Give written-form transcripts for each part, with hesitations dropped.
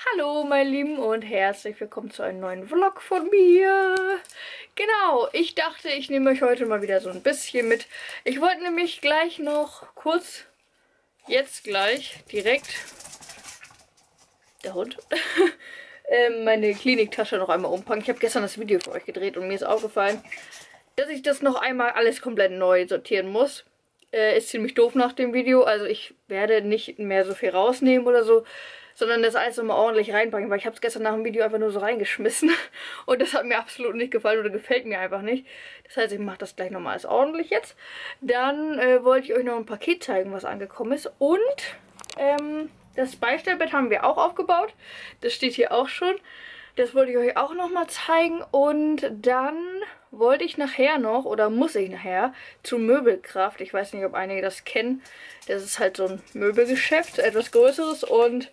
Hallo meine Lieben und herzlich willkommen zu einem neuen Vlog von mir. Genau, ich dachte, ich nehme euch heute mal wieder so ein bisschen mit. Ich wollte nämlich gleich noch kurz, jetzt gleich, direkt, der Hund, meine Kliniktasche noch einmal umpacken. Ich habe gestern das Video für euch gedreht und mir ist aufgefallen, dass ich das noch einmal alles komplett neu sortieren muss. Ist ziemlich doof nach dem Video, also ich werde nicht mehr so viel rausnehmen oder so, sondern das alles nochmal ordentlich reinpacken, weil ich habe es gestern nach dem Video einfach nur so reingeschmissen und das hat mir absolut nicht gefallen oder gefällt mir einfach nicht. Das heißt, ich mache das gleich nochmal alles ordentlich jetzt. Dann wollte ich euch noch ein Paket zeigen, was angekommen ist und das Beistellbett haben wir auch aufgebaut. Das steht hier auch schon. Das wollte ich euch auch nochmal zeigen und dann wollte ich nachher noch, oder muss ich nachher, zu Möbelkraft. Ich weiß nicht, ob einige das kennen. Das ist halt so ein Möbelgeschäft, etwas größeres und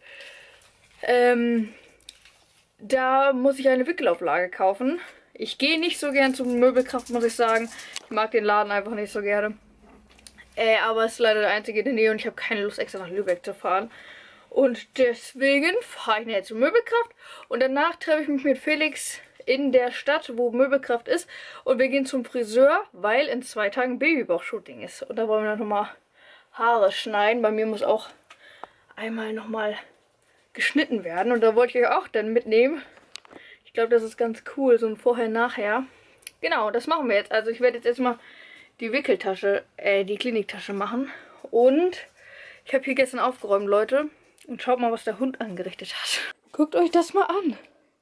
da muss ich eine Wickelauflage kaufen. Ich gehe nicht so gern zu Möbelkraft, muss ich sagen. Ich mag den Laden einfach nicht so gerne. Aber es ist leider der einzige in der Nähe und ich habe keine Lust, extra nach Lübeck zu fahren. Und deswegen fahre ich nachher zu Möbelkraft und danach treffe ich mich mit Felix in der Stadt, wo Möbelkraft ist. Und wir gehen zum Friseur, weil in 2 Tagen Babybauch-Shooting ist. Und da wollen wir dann nochmal Haare schneiden. Bei mir muss auch einmal nochmal geschnitten werden. Und da wollte ich euch auch dann mitnehmen. Ich glaube, das ist ganz cool, so ein Vorher-Nachher. Genau, das machen wir jetzt. Also ich werde jetzt erstmal die Wickeltasche, die Kliniktasche machen. Und ich habe hier gestern aufgeräumt, Leute. Und schaut mal, was der Hund angerichtet hat. Guckt euch das mal an.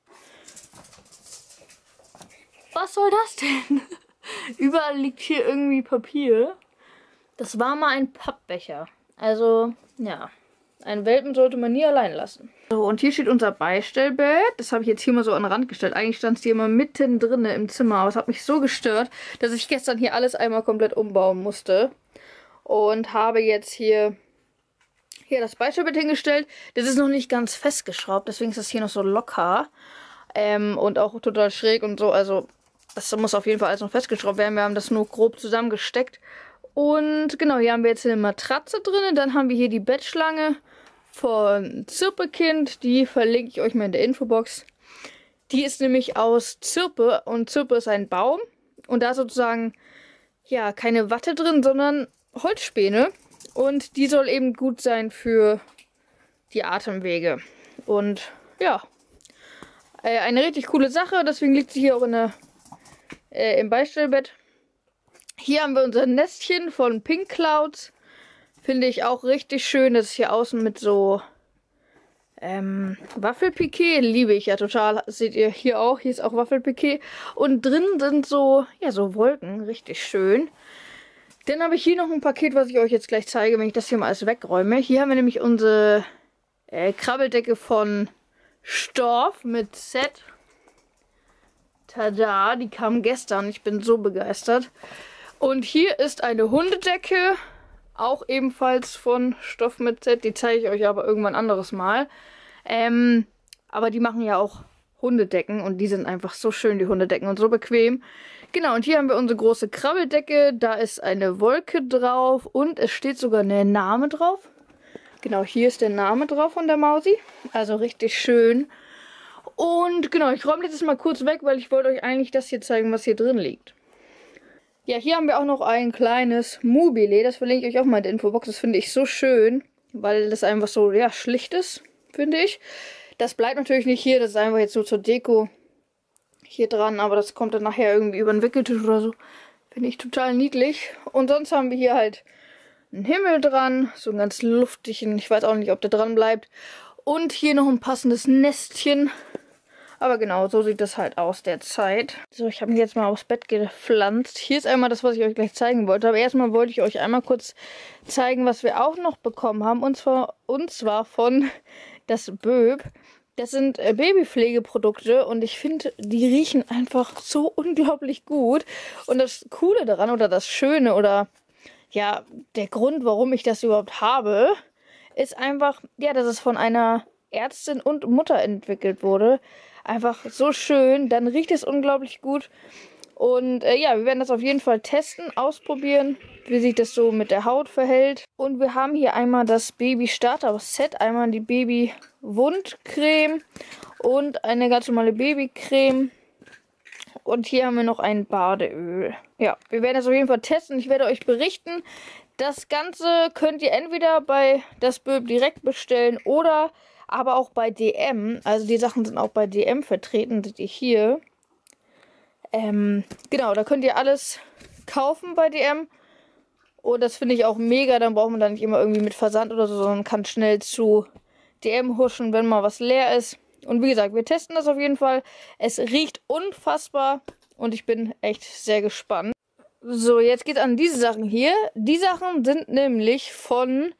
Was soll das denn? Überall liegt hier irgendwie Papier. Das war mal ein Pappbecher. Also, ja. Einen Welpen sollte man nie allein lassen. So, und hier steht unser Beistellbett. Das habe ich jetzt hier mal so an den Rand gestellt. Eigentlich stand es hier immer mittendrin im Zimmer. Aber es hat mich so gestört, dass ich gestern hier alles einmal komplett umbauen musste. Und habe jetzt hier das Beistellbett hingestellt. Das ist noch nicht ganz festgeschraubt. Deswegen ist das hier noch so locker. Und auch total schräg und so. Also, das muss auf jeden Fall alles noch festgeschraubt werden. Wir haben das nur grob zusammengesteckt. Und genau, hier haben wir jetzt eine Matratze drin. Dann haben wir hier die Bettschlange von Zirpekind. Die verlinke ich euch mal in der Infobox. Die ist nämlich aus Zirpe. Und Zirpe ist ein Baum. Und da ist sozusagen, ja, keine Watte drin, sondern Holzspäne. Und die soll eben gut sein für die Atemwege. Und ja, eine richtig coole Sache. Deswegen liegt sie hier auch im Beistellbett. Hier haben wir unser Nestchen von Pink Clouds. Finde ich auch richtig schön. Das ist hier außen mit so Waffelpiquet. Liebe ich ja total. Das seht ihr hier auch. Hier ist auch Waffelpiquet. Und drin sind so, ja, so Wolken. Richtig schön. Dann habe ich hier noch ein Paket, was ich euch jetzt gleich zeige, wenn ich das hier mal alles wegräume. Hier haben wir nämlich unsere Krabbeldecke von Storff mit Set. Tada, die kam gestern. Ich bin so begeistert. Und hier ist eine Hundedecke, auch ebenfalls von Stoff mit Z. Die zeige ich euch aber irgendwann anderes Mal. Aber die machen ja auch Hundedecken und die sind einfach so schön, die Hundedecken, und so bequem. Genau, und hier haben wir unsere große Krabbeldecke. Da ist eine Wolke drauf und es steht sogar der Name drauf. Genau, hier ist der Name drauf von der Mausi. Also richtig schön. Und genau, ich räume das mal kurz weg, weil ich wollte euch eigentlich das hier zeigen, was hier drin liegt. Ja, hier haben wir auch noch ein kleines Mobile. Das verlinke ich euch auch mal in der Infobox. Das finde ich so schön, weil das einfach so, ja, schlicht ist, finde ich. Das bleibt natürlich nicht hier. Das ist einfach jetzt so zur Deko hier dran. Aber das kommt dann nachher irgendwie über den Wickeltisch oder so. Finde ich total niedlich. Und sonst haben wir hier halt einen Himmel dran. So einen ganz luftigen. Ich weiß auch nicht, ob der dran bleibt. Und hier noch ein passendes Nestchen. Aber genau, so sieht das halt aus derzeit. So, ich habe mich jetzt mal aufs Bett gepflanzt. Hier ist einmal das, was ich euch gleich zeigen wollte. Aber erstmal wollte ich euch einmal kurz zeigen, was wir auch noch bekommen haben. Und zwar von das Böb. Das sind Babypflegeprodukte und ich finde, die riechen einfach so unglaublich gut. Und das Coole daran oder das Schöne oder ja, der Grund, warum ich das überhaupt habe, ist einfach, ja, dass es von einer Ärztin und Mutter entwickelt wurde. Einfach so schön, dann riecht es unglaublich gut Und ja, wir werden das auf jeden Fall testen, ausprobieren, wie sich das so mit der Haut verhält. Und wir haben hier einmal das Baby-Starter-Set, einmal die Baby-Wundcreme und eine ganz normale Babycreme. Und hier haben wir noch ein Badeöl. Ja, wir werden das auf jeden Fall testen. Ich werde euch berichten. Das Ganze könnt ihr entweder bei das Böb direkt bestellen oder aber auch bei DM. Also die Sachen sind auch bei DM vertreten, seht ihr hier. Genau, da könnt ihr alles kaufen bei DM. Und das finde ich auch mega. Dann braucht man da nicht immer irgendwie mit Versand oder so, sondern kann schnell zu DM huschen, wenn mal was leer ist. Und wie gesagt, wir testen das auf jeden Fall. Es riecht unfassbar und ich bin echt sehr gespannt. So, jetzt geht's an diese Sachen hier. Die Sachen sind nämlich von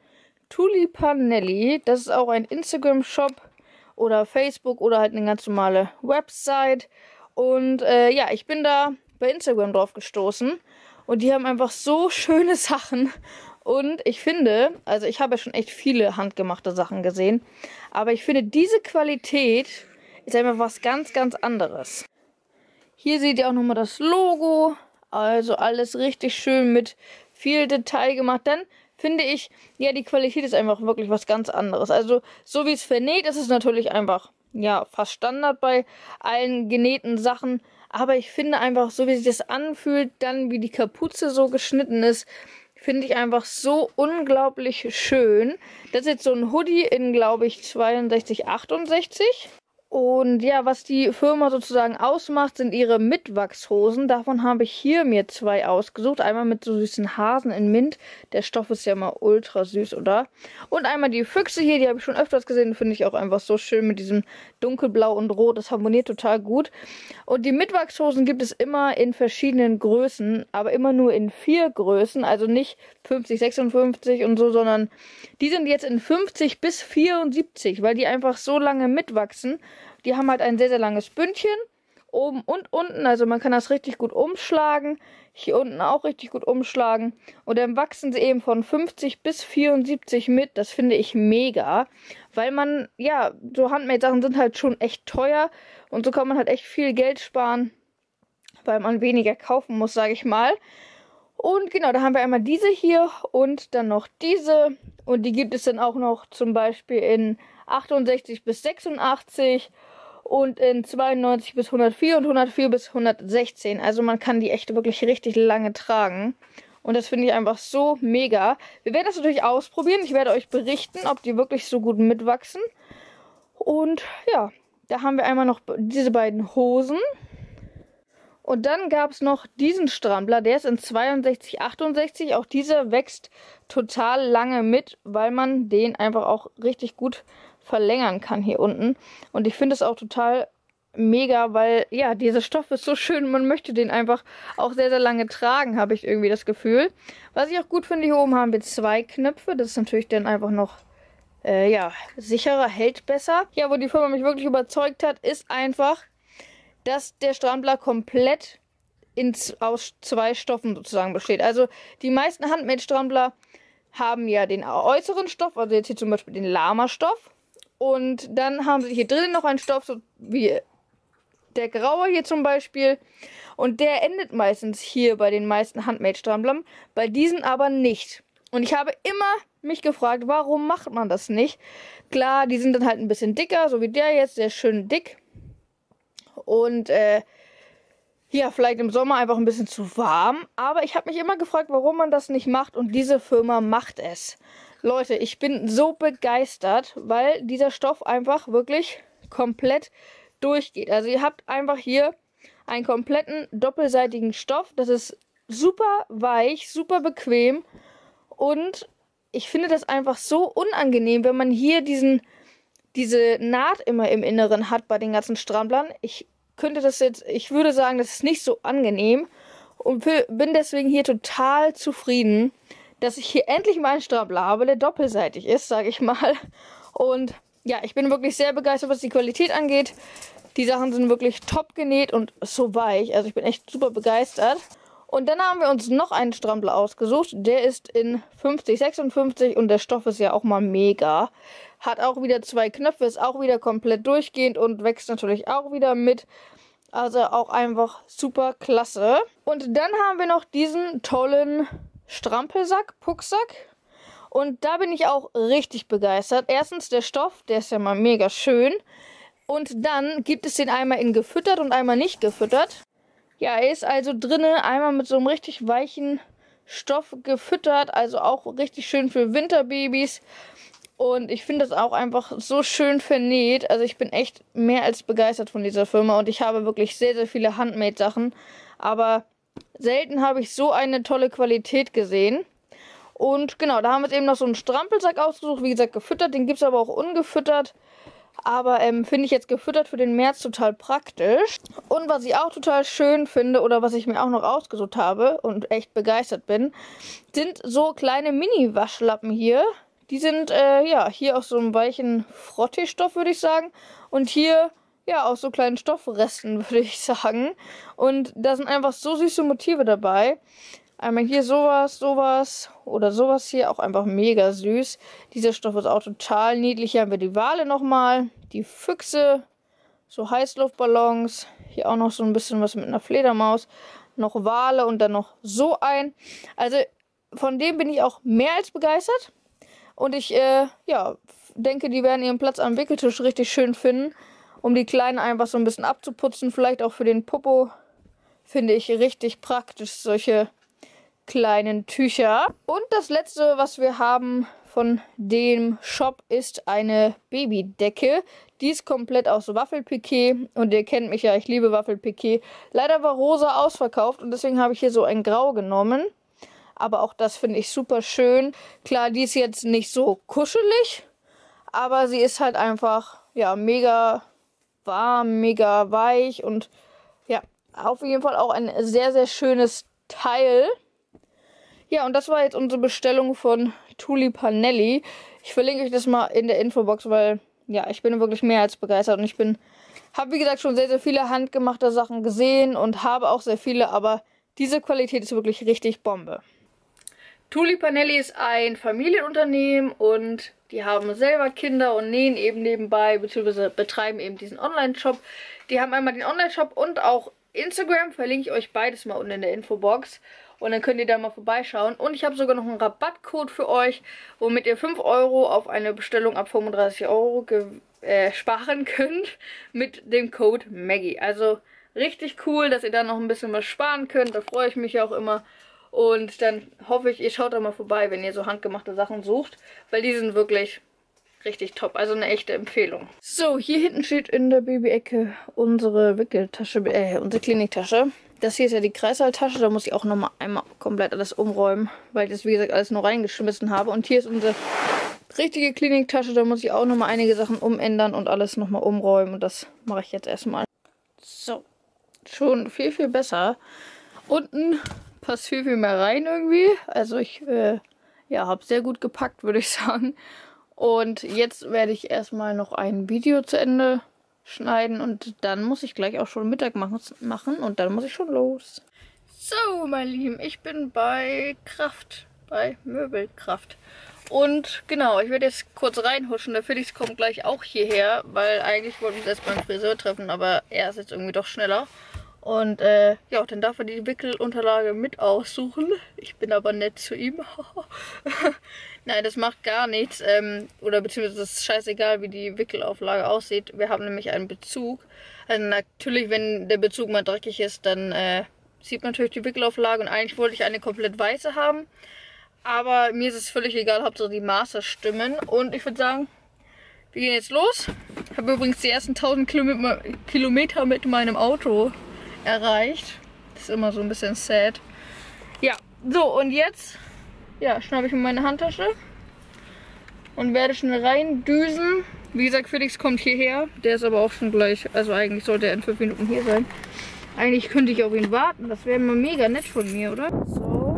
Tulipanelli. Das ist auch ein Instagram-Shop oder Facebook oder halt eine ganz normale Website. Und ja, ich bin da bei Instagram drauf gestoßen. Und die haben einfach so schöne Sachen. Und ich finde, also ich habe ja schon echt viele handgemachte Sachen gesehen. Aber ich finde, diese Qualität ist einfach was ganz, ganz anderes. Hier seht ihr auch nochmal das Logo. Also alles richtig schön mit viel Detail gemacht. Dann finde ich, ja, die Qualität ist einfach wirklich was ganz anderes. Also so wie es vernäht, ist es natürlich einfach, ja, fast Standard bei allen genähten Sachen. Aber ich finde einfach, so wie sich das anfühlt, dann wie die Kapuze so geschnitten ist, finde ich einfach so unglaublich schön. Das ist jetzt so ein Hoodie in, glaube ich, 62, 68. Und ja, was die Firma sozusagen ausmacht, sind ihre Mitwachshosen. Davon habe ich hier mir 2 ausgesucht. Einmal mit so süßen Hasen in Mint. Der Stoff ist ja mal ultra süß, oder? Und einmal die Füchse hier, die habe ich schon öfters gesehen. Finde ich auch einfach so schön mit diesem dunkelblau und rot. Das harmoniert total gut. Und die Mitwachshosen gibt es immer in verschiedenen Größen, aber immer nur in 4 Größen. Also nicht 50, 56 und so, sondern die sind jetzt in 50 bis 74, weil die einfach so lange mitwachsen. Die haben halt ein sehr, sehr langes Bündchen, oben und unten, also man kann das richtig gut umschlagen. Hier unten auch richtig gut umschlagen. Und dann wachsen sie eben von 50 bis 74 mit. Das finde ich mega, weil man, ja, so Handmade-Sachen sind halt schon echt teuer. Und so kann man halt echt viel Geld sparen, weil man weniger kaufen muss, sage ich mal. Und genau, da haben wir einmal diese hier und dann noch diese. Und die gibt es dann auch noch zum Beispiel in 68 bis 86 und in 92 bis 104 und 104 bis 116. Also man kann die echt wirklich richtig lange tragen. Und das finde ich einfach so mega. Wir werden das natürlich ausprobieren. Ich werde euch berichten, ob die wirklich so gut mitwachsen. Und ja, da haben wir einmal noch diese beiden Hosen. Und dann gab es noch diesen Strampler, der ist in 62, 68. Auch dieser wächst total lange mit, weil man den einfach auch richtig gut verlängern kann hier unten. Und ich finde es auch total mega, weil ja, dieser Stoff ist so schön. Man möchte den einfach auch sehr, sehr lange tragen, habe ich irgendwie das Gefühl. Was ich auch gut finde, hier oben haben wir 2 Knöpfe. Das ist natürlich dann einfach noch ja, sicherer, hält besser. Ja, wo die Firma mich wirklich überzeugt hat, ist einfach, dass der Strampler komplett aus 2 Stoffen sozusagen besteht. Also die meisten Handmade-Strampler haben ja den äußeren Stoff, also jetzt hier zum Beispiel den Lama-Stoff. Und dann haben sie hier drinnen noch einen Stoff, so wie der graue hier zum Beispiel. Und der endet meistens hier bei den meisten Handmade-Stramplern, bei diesen aber nicht. Und ich habe immer mich gefragt, warum macht man das nicht? Klar, die sind dann halt ein bisschen dicker, so wie der jetzt, der ist schön dick. Und ja, vielleicht im Sommer einfach ein bisschen zu warm. Aber ich habe mich immer gefragt, warum man das nicht macht. Und diese Firma macht es. Leute, ich bin so begeistert, weil dieser Stoff einfach wirklich komplett durchgeht. Also ihr habt einfach hier einen kompletten doppelseitigen Stoff. Das ist super weich, super bequem. Und ich finde das einfach so unangenehm, wenn man hier diese Naht immer im Inneren hat bei den ganzen Stramplern. Ich würde sagen, das ist nicht so angenehm und bin deswegen hier total zufrieden, dass ich hier endlich mal einen Strampler habe, der doppelseitig ist, sage ich mal. Und ja, ich bin wirklich sehr begeistert, was die Qualität angeht. Die Sachen sind wirklich top genäht und so weich. Also ich bin echt super begeistert. Und dann haben wir uns noch einen Strampler ausgesucht. Der ist in 50, 56 und der Stoff ist ja auch mal mega. Hat auch wieder 2 Knöpfe, ist auch wieder komplett durchgehend und wächst natürlich auch wieder mit. Also auch einfach super klasse. Und dann haben wir noch diesen tollen Strampelsack, Pucksack. Und da bin ich auch richtig begeistert. Erstens der Stoff, der ist ja mal mega schön. Und dann gibt es den einmal in gefüttert und einmal nicht gefüttert. Ja, er ist also drinne, einmal mit so einem richtig weichen Stoff gefüttert. Also auch richtig schön für Winterbabys. Und ich finde das auch einfach so schön vernäht. Also ich bin echt mehr als begeistert von dieser Firma. Und ich habe wirklich sehr, sehr viele Handmade-Sachen. Aber selten habe ich so eine tolle Qualität gesehen. Und genau, da haben wir jetzt eben noch so einen Strampelsack ausgesucht. Wie gesagt, gefüttert. Den gibt es aber auch ungefüttert. Aber finde ich jetzt gefüttert für den März total praktisch. Und was ich auch total schön finde oder was ich mir auch noch ausgesucht habe und echt begeistert bin, sind so kleine Mini-Waschlappen hier. Die sind ja hier aus so einem weichen Frotteestoff, würde ich sagen. Und hier ja aus so kleinen Stoffresten, würde ich sagen. Und da sind einfach so süße Motive dabei. Einmal hier sowas oder sowas hier, auch einfach mega süß. Dieser Stoff ist auch total niedlich. Hier haben wir die Wale nochmal, die Füchse, so Heißluftballons. Hier auch noch so ein bisschen was mit einer Fledermaus. Noch Wale und dann noch so ein. Also von dem bin ich auch mehr als begeistert. Und ich ja, denke, die werden ihren Platz am Wickeltisch richtig schön finden. Um die Kleinen einfach so ein bisschen abzuputzen. Vielleicht auch für den Popo. Finde ich richtig praktisch, solche kleinen Tücher. Und das letzte, was wir haben von dem Shop, ist eine Babydecke. Die ist komplett aus Waffelpiqué und ihr kennt mich ja, ich liebe Waffelpiqué. Leider war rosa ausverkauft und deswegen habe ich hier so ein Grau genommen. Aber auch das finde ich super schön. Klar, die ist jetzt nicht so kuschelig, aber sie ist halt einfach ja mega warm, mega weich und ja, auf jeden Fall auch ein sehr, sehr schönes Teil. Ja, und das war jetzt unsere Bestellung von Tulipanelli. Ich verlinke euch das mal in der Infobox, weil, ja, ich bin wirklich mehr als begeistert. Und ich habe, wie gesagt, schon sehr, sehr viele handgemachte Sachen gesehen und habe auch sehr viele, aber diese Qualität ist wirklich richtig Bombe. Tulipanelli ist ein Familienunternehmen und die haben selber Kinder und nähen eben nebenbei, beziehungsweise betreiben eben diesen Online-Shop. Die haben einmal den Online-Shop und auch Instagram, verlinke ich euch beides mal unten in der Infobox. Und dann könnt ihr da mal vorbeischauen. Und ich habe sogar noch einen Rabattcode für euch, womit ihr 5 Euro auf eine Bestellung ab 35 Euro sparen könnt mit dem Code Maggie. Also richtig cool, dass ihr da noch ein bisschen was sparen könnt. Da freue ich mich auch immer. Und dann hoffe ich, ihr schaut da mal vorbei, wenn ihr so handgemachte Sachen sucht. Weil die sind wirklich richtig top. Also eine echte Empfehlung. So, hier hinten steht in der Baby-Ecke unsere Wickeltasche, unsere Kliniktasche. Das hier ist ja die Kreißsaaltasche, da muss ich auch nochmal einmal komplett alles umräumen, weil ich das, wie gesagt, alles nur reingeschmissen habe. Und hier ist unsere richtige Kliniktasche, da muss ich auch nochmal einige Sachen umändern und alles nochmal umräumen. Und das mache ich jetzt erstmal. So, schon viel, viel besser. Unten passt viel, viel mehr rein irgendwie. Also ich ja, habe sehr gut gepackt, würde ich sagen. Und jetzt werde ich erstmal noch ein Video zu Ende schneiden und dann muss ich gleich auch schon Mittag machen und dann muss ich schon los. So, meine Lieben, ich bin bei Kraft, bei Möbelkraft. Und genau, ich werde jetzt kurz reinhuschen. Der Felix kommt gleich auch hierher, weil eigentlich wollten wir uns erst beim Friseur treffen, aber er ist jetzt irgendwie doch schneller. Und ja, dann darf er die Wickelunterlage mit aussuchen. Ich bin aber nett zu ihm. Nein, das macht gar nichts. Oder beziehungsweise es ist scheißegal, wie die Wickelauflage aussieht. Wir haben nämlich einen Bezug. Also natürlich, wenn der Bezug mal dreckig ist, dann sieht man natürlich die Wickelauflage. Und eigentlich wollte ich eine komplett weiße haben. Aber mir ist es völlig egal, Hauptsache die Maße stimmen. Und ich würde sagen, wir gehen jetzt los. Ich habe übrigens die ersten 1000 Kilometer mit meinem Auto erreicht. Das ist immer so ein bisschen sad. Ja, so und jetzt ja, schnappe ich mir meine Handtasche und werde schnell reindüsen. Wie gesagt, Felix kommt hierher. Der ist aber auch schon gleich, also eigentlich sollte er in 5 Minuten hier sein. Eigentlich könnte ich auf ihn warten. Das wäre mal mega nett von mir, oder? So.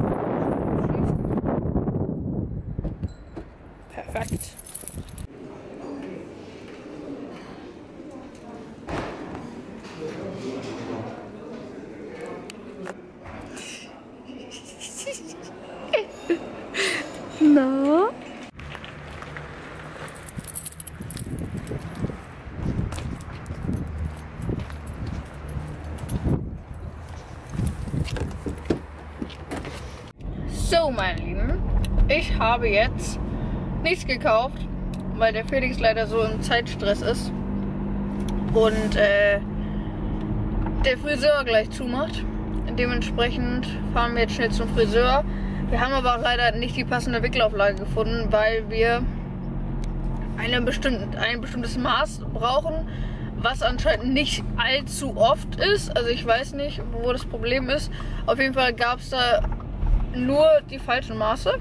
Perfekt. Na? So, meine Lieben, ich habe jetzt nichts gekauft, weil der Felix leider so im Zeitstress ist und der Friseur gleich zumacht. Dementsprechend fahren wir jetzt schnell zum Friseur. Wir haben aber auch leider nicht die passende Wickelauflage gefunden, weil wir ein bestimmtes Maß brauchen, was anscheinend nicht allzu oft ist. Also ich weiß nicht, wo das Problem ist. Auf jeden Fall gab es da nur die falschen Maße.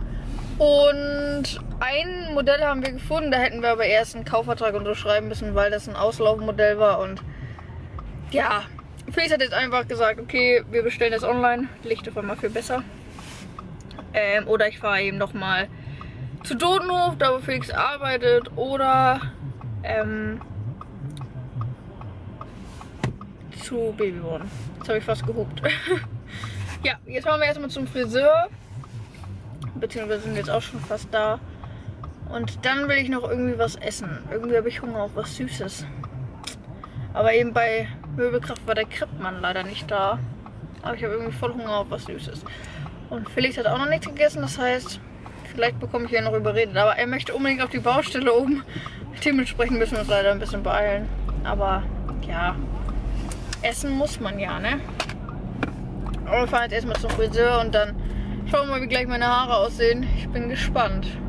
Und ein Modell haben wir gefunden, da hätten wir aber erst einen Kaufvertrag unterschreiben müssen, weil das ein Auslaufmodell war. Und ja, Felix hat jetzt einfach gesagt, okay, wir bestellen das online, Licht auf einmal viel besser. Oder ich fahre eben nochmal zu Dodenhof, da wo Felix arbeitet, oder zu Babyborn. Jetzt habe ich fast gehupt. Ja, jetzt fahren wir erstmal zum Friseur. Beziehungsweise sind jetzt auch schon fast da. Und dann will ich noch irgendwie was essen. Irgendwie habe ich Hunger auf was Süßes. Aber eben bei Möbelkraft war der Krippmann leider nicht da. Aber ich habe irgendwie voll Hunger auf was Süßes. Und Felix hat auch noch nichts gegessen, das heißt, vielleicht bekomme ich ihn noch überredet. Aber er möchte unbedingt auf die Baustelle oben. Dementsprechend müssen wir uns leider ein bisschen beeilen. Aber ja, essen muss man ja, ne? Aber wir fahren jetzt erstmal zum Friseur und dann schauen wir mal, wie gleich meine Haare aussehen. Ich bin gespannt.